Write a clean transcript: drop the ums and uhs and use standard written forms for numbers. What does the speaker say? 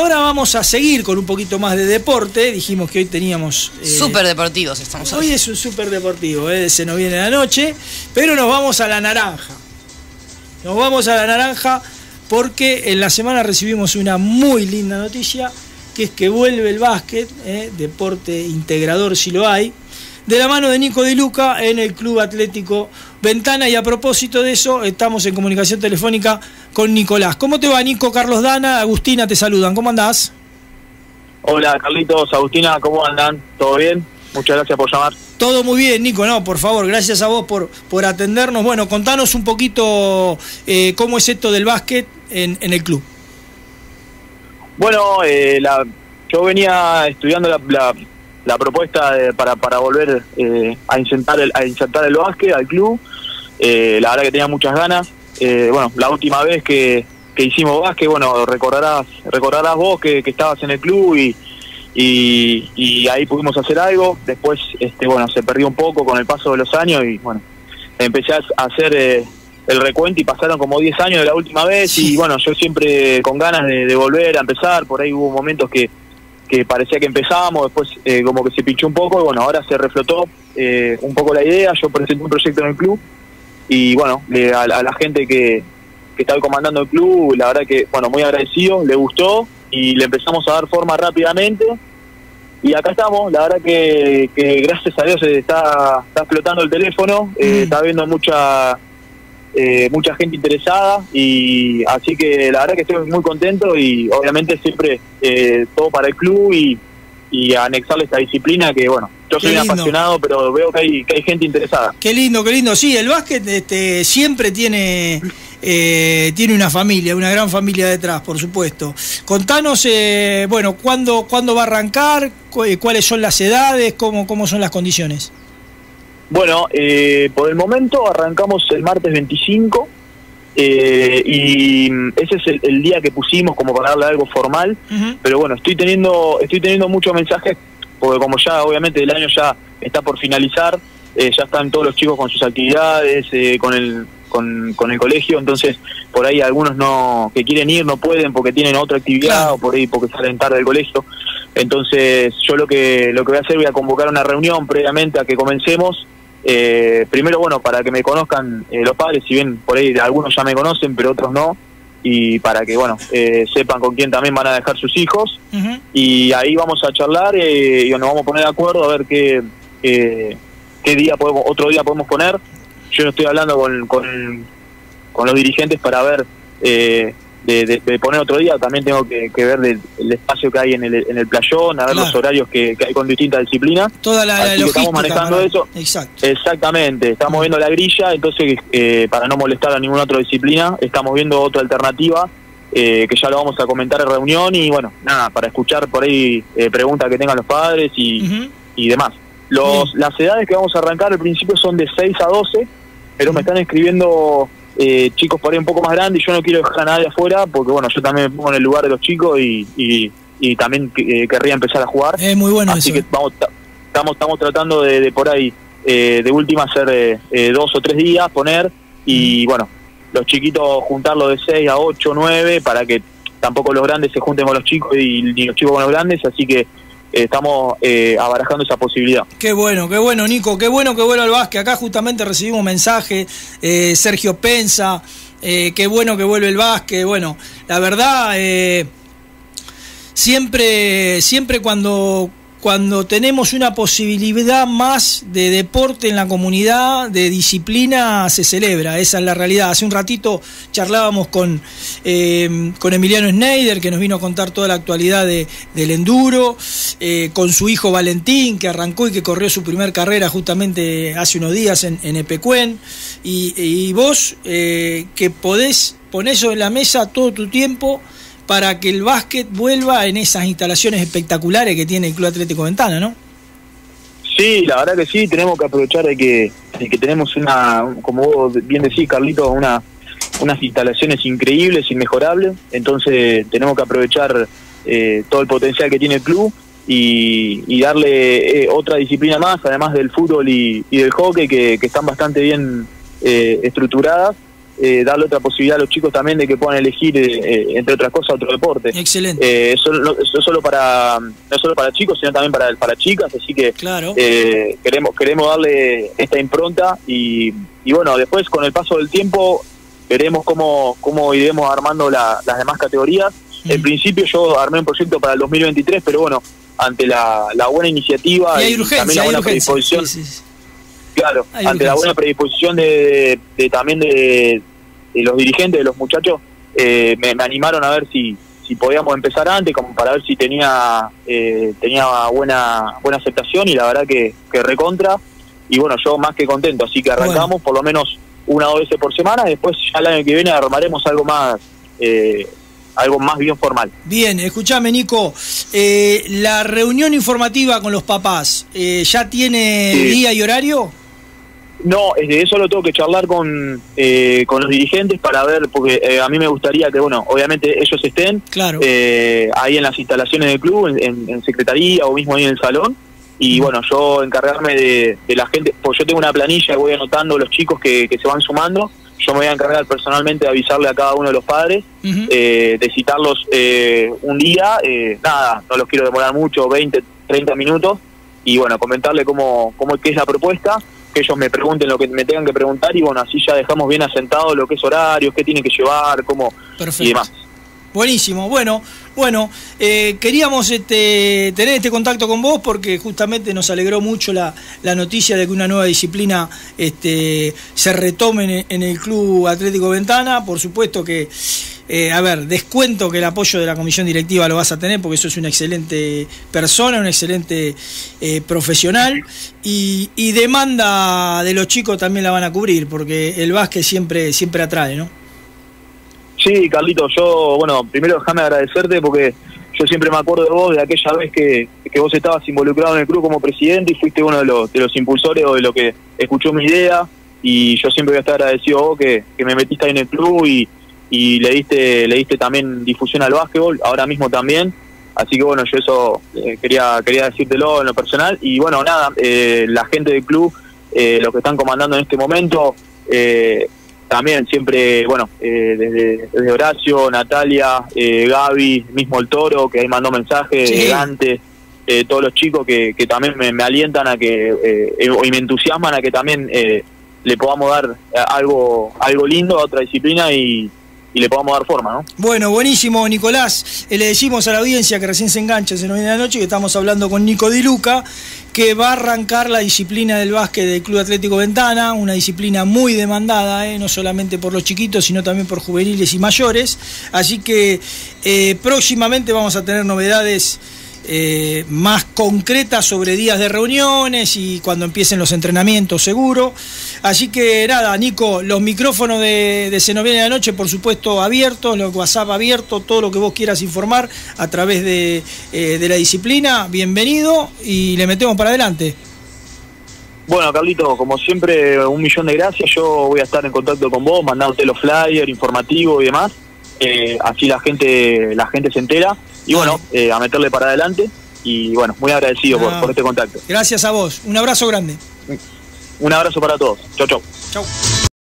ahora vamos a seguir con un poquito más de deporte. Dijimos que hoy teníamos... Súper deportivos estamos hoy. Hoy es un súper deportivo, se nos viene la noche, pero nos vamos a la naranja. Nos vamos a la naranja porque en la semana recibimos una muy linda noticia, que es que vuelve el básquet, deporte integrador si lo hay, de la mano de Nico Di Luca en el Club Atlético Ventana. Y a propósito de eso, estamos en comunicación telefónica con Nicolás. ¿Cómo te va, Nico? Carlos Dana, Agustina te saludan. ¿Cómo andás? Hola, Carlitos, Agustina, ¿cómo andan? ¿Todo bien? Muchas gracias por llamar. Todo muy bien, Nico, no, por favor, gracias a vos por atendernos. Bueno, contanos un poquito cómo es esto del básquet en el club. Bueno, yo venía estudiando la propuesta para volver a insertar el básquet al club. La verdad que tenía muchas ganas. Bueno, la última vez que hicimos básquet, bueno, recordarás vos que estabas en el club y ahí pudimos hacer algo. Después, bueno, se perdió un poco con el paso de los años y bueno, empecé a hacer el recuento y pasaron como 10 años de la última vez. Sí. Y bueno, yo siempre con ganas de volver a empezar. Por ahí hubo momentos que parecía que empezábamos, después como que se pinchó un poco y bueno, ahora se reflotó un poco la idea. Yo presenté un proyecto en el club y bueno, a la gente que estaba comandando el club, la verdad que, bueno, muy agradecido, le gustó y le empezamos a dar forma rápidamente y acá estamos. La verdad que gracias a Dios está explotando el teléfono, está habiendo mucha gente interesada y así que la verdad que estoy muy contento y obviamente siempre todo para el club y anexarle esta disciplina que bueno, yo soy un apasionado, pero veo que hay gente interesada. Qué lindo. Sí, el básquet siempre tiene una familia, una gran familia detrás, por supuesto. Contanos, bueno, ¿cuándo va a arrancar? ¿Cuáles son las edades? ¿Cómo son las condiciones? Bueno, por el momento arrancamos el martes 25 y ese es el día que pusimos como para darle algo formal. Pero bueno, estoy teniendo muchos mensajes porque como ya obviamente el año ya está por finalizar, ya están todos los chicos con sus actividades, con el colegio, entonces por ahí algunos que quieren ir no pueden porque tienen otra actividad, claro, o por ahí porque salen tarde del colegio. Entonces yo lo que voy a hacer, voy a convocar una reunión previamente a que comencemos. Primero, bueno, para que me conozcan los padres, si bien por ahí algunos ya me conocen, pero otros no, y para que, bueno, sepan con quién también van a dejar sus hijos, y ahí vamos a charlar y nos vamos a poner de acuerdo a ver qué día otro día podemos poner. Yo estoy hablando con los dirigentes para ver de poner otro día. También tengo que ver el espacio que hay en el playón, a ver, claro, los horarios que hay con distintas disciplinas. Toda la logística, estamos manejando eso. Exacto. Exactamente, estamos viendo la grilla, entonces para no molestar a ninguna otra disciplina, estamos viendo otra alternativa que ya lo vamos a comentar en reunión y bueno, nada, para escuchar por ahí preguntas que tengan los padres y demás. Las edades que vamos a arrancar al principio son de 6 a 12, pero me están escribiendo chicos por ahí un poco más grandes y yo no quiero dejar a nadie afuera porque bueno, yo también me pongo en el lugar de los chicos y también querría empezar a jugar. Es muy bueno. Así eso. Que estamos tratando de por ahí de última hacer 2 o 3 días poner y bueno, los chiquitos juntarlos de 6 a 8, 9 para que tampoco los grandes se junten con los chicos y ni los chicos con los grandes, así que estamos abarajando esa posibilidad. Qué bueno, Nico, qué bueno que vuelva al básquet. Acá justamente recibimos mensaje, Sergio Pensa, qué bueno que vuelve el básquet. Bueno, la verdad, siempre cuando tenemos una posibilidad más de deporte en la comunidad, de disciplina, se celebra. Esa es la realidad. Hace un ratito charlábamos con Emiliano Schneider, que nos vino a contar toda la actualidad del enduro, con su hijo Valentín, que arrancó y que corrió su primer carrera justamente hace unos días en Epecuén, y vos que podés poner sobre la mesa todo tu tiempo para que el básquet vuelva en esas instalaciones espectaculares que tiene el Club Atlético Ventana, ¿no? Sí, la verdad que sí, tenemos que aprovechar de que tenemos como vos bien decís, Carlito, unas instalaciones increíbles, inmejorables, entonces tenemos que aprovechar todo el potencial que tiene el club y darle otra disciplina más, además del fútbol y del hockey, que están bastante bien estructuradas. darle otra posibilidad a los chicos también de que puedan elegir, entre otras cosas, otro deporte. Excelente. Eso no solo para chicos, sino también para chicas, así que claro. queremos darle esta impronta y bueno, después con el paso del tiempo veremos cómo iremos armando las demás categorías. En principio yo armé un proyecto para el 2023, pero bueno, ante la buena iniciativa y también la buena predisposición, claro, ante la buena predisposición también de los dirigentes, de los muchachos, me animaron a ver si podíamos empezar antes, como para ver si tenía buena aceptación, y la verdad que recontra, y bueno, yo más que contento, así que arrancamos por lo menos 1 o 2 veces por semana, y después ya el año que viene armaremos algo más bien formal. Bien, escuchame, Nico, la reunión informativa con los papás, ¿ya tiene día y horario? No, eso lo tengo que charlar con los dirigentes para ver, porque a mí me gustaría que, bueno, obviamente ellos estén claro. Ahí en las instalaciones del club, en secretaría o mismo ahí en el salón, y bueno, yo encargarme de la gente, pues yo tengo una planilla y voy anotando los chicos que se van sumando. Yo me voy a encargar personalmente de avisarle a cada uno de los padres, de citarlos un día, nada, no los quiero demorar mucho, 20, 30 minutos, y bueno, comentarle cómo es la propuesta, que ellos me pregunten lo que me tengan que preguntar, y bueno, así ya dejamos bien asentado lo que es horarios, qué tienen que llevar, cómo. Perfecto. Y demás. Buenísimo, bueno, queríamos tener este contacto con vos porque justamente nos alegró mucho la noticia de que una nueva disciplina se retome en el Club Atlético Ventana. Por supuesto que, descuento que el apoyo de la comisión directiva lo vas a tener, porque eso es una excelente persona, un excelente profesional, y demanda de los chicos también la van a cubrir, porque el básquet siempre atrae, ¿no? Sí, Carlito, yo, bueno, primero déjame agradecerte porque yo siempre me acuerdo de vos, de aquella vez que vos estabas involucrado en el club como presidente y fuiste uno de los impulsores o de lo que escuchó mi idea, y yo siempre voy a estar agradecido a vos que me metiste ahí en el club y le diste también difusión al básquetbol, ahora mismo también, así que bueno, yo eso quería decírtelo en lo personal, y bueno, nada, la gente del club, los que están comandando en este momento, también siempre, bueno, desde Horacio, Natalia, Gaby, mismo el Toro, que ahí mandó mensajes, Dante, todos los chicos que también me alientan a que, y me entusiasman a que también le podamos dar algo lindo a otra disciplina y le podamos dar forma, ¿no? Bueno, buenísimo, Nicolás. Le decimos a la audiencia que recién se engancha, se nos viene la noche, que estamos hablando con Nico Di Luca, que va a arrancar la disciplina del básquet del Club Atlético Ventana, una disciplina muy demandada, no solamente por los chiquitos, sino también por juveniles y mayores. Así que próximamente vamos a tener novedades más concretas sobre días de reuniones y cuando empiecen los entrenamientos, seguro. Así que nada, Nico, los micrófonos de Se nos viene la noche, por supuesto, abiertos, los WhatsApp abiertos, todo lo que vos quieras informar a través de la disciplina, bienvenido, y le metemos para adelante. Bueno, Carlito, como siempre, 1.000.000 de gracias. Yo voy a estar en contacto con vos, mandándote los flyers, informativos y demás. Así la gente se entera. Y bueno, a meterle para adelante. Y bueno, muy agradecido por este contacto. Gracias a vos. Un abrazo grande. Un abrazo para todos. Chau, chau. Chau.